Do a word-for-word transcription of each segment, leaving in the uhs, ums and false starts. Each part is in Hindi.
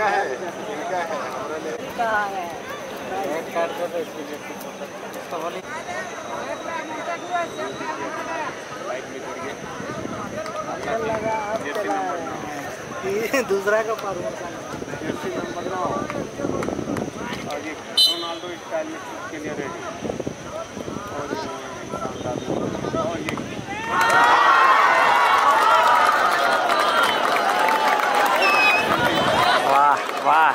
है इनका है रेड कार्ड को तो इसके लिए इसको बोली बाइक में जुड़ गए लगा अब चला ये दूसरा का परमिशन जर्सी नंबर ना हो और ये रोनाल्डो स्टाइल में शूट के लिए रेडी और और ये वाह वाह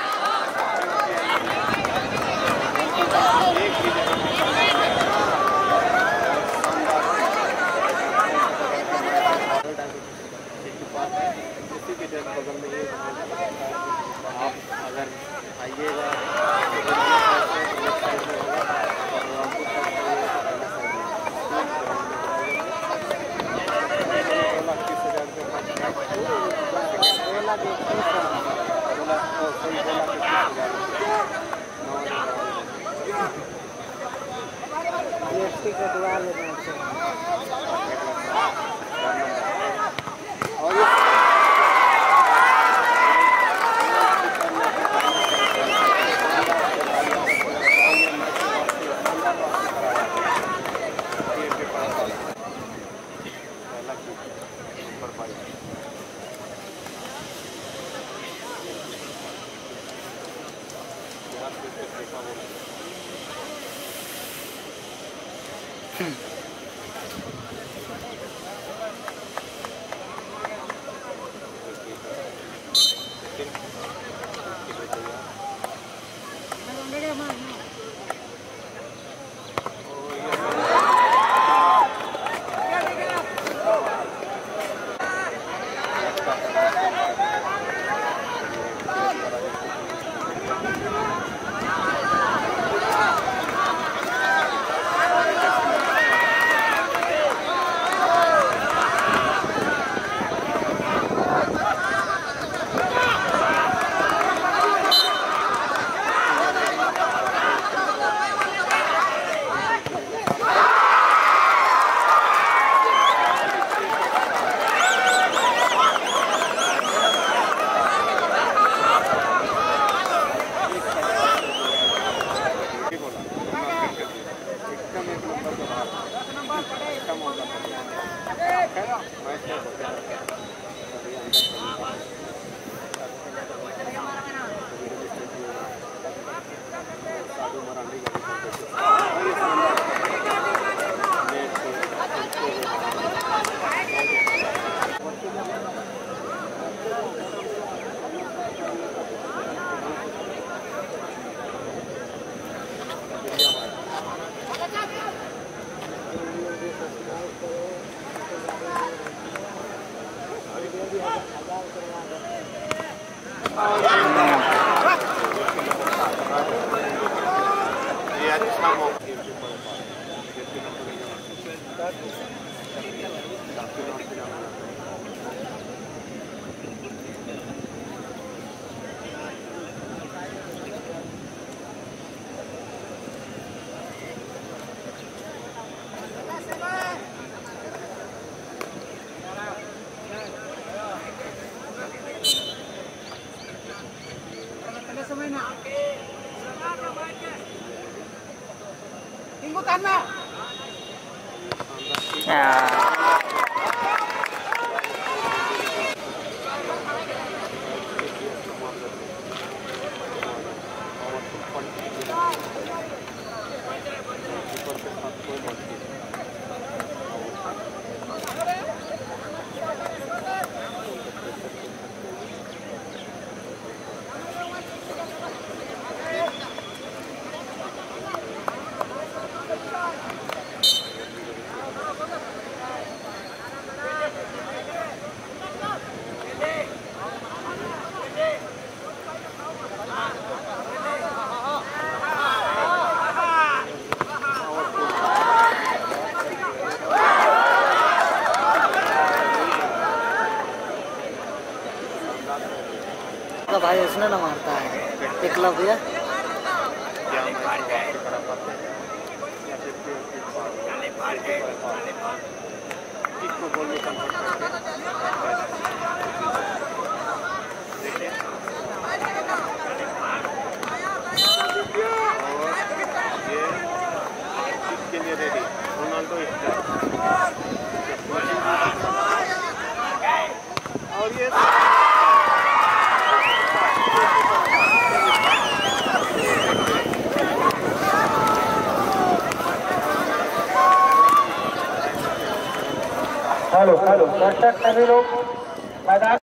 बगल में ये आप अगर आइएगा कटवा लेना भाई इसने ना मारता है एकलव्य ये हेलो हेलो दर्शक सभी लोग मैदान